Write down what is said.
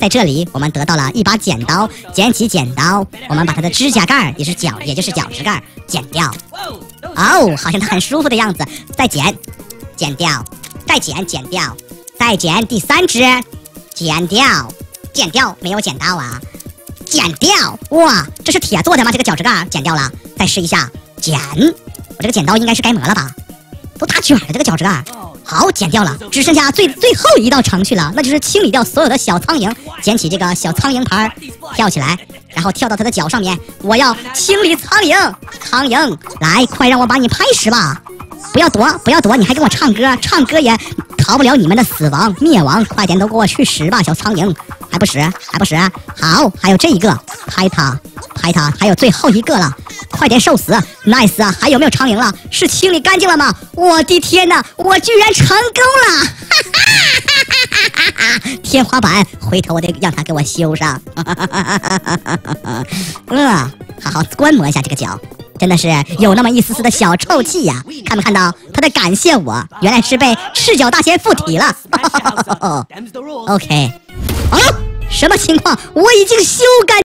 在这里我们得到了一把剪刀，捡起剪刀，我们把它的指甲盖，也就是脚趾盖剪掉。哦，好像它很舒服的样子。再剪，剪掉，再剪，剪掉，再剪第3只，剪掉，剪掉，没有剪到啊，剪掉。哇，这是铁做的吗？这个脚趾盖剪掉了，再试一下，剪。我这个剪刀应该是该磨了吧？都打卷了这个脚趾盖。好，剪掉了，只剩下最后一道程序了，那就是清理掉所有的小苍蝇。捡起这个小苍蝇盘，跳起来，然后跳到它的脚上面。我要清理苍蝇，苍蝇，来，快让我把你拍死吧！不要躲，不要躲，你还跟我唱歌，唱歌也逃不了你们的死亡灭亡。快点都给我去死吧，小苍蝇！还不死，还不死！好，还有这一个，拍它，拍它，还有最后一个了。快点受死 ，nice 啊！还有没有苍蝇了？是清理干净了吗？我的天哪，我居然成功了！天花板，回头我得让他给我修上。好好观摩一下这个脚，真的是有那么一丝丝的小臭气呀！看没看到他在感谢我？原来是被赤脚大仙附体了。OK， 什么情况？我已经修改。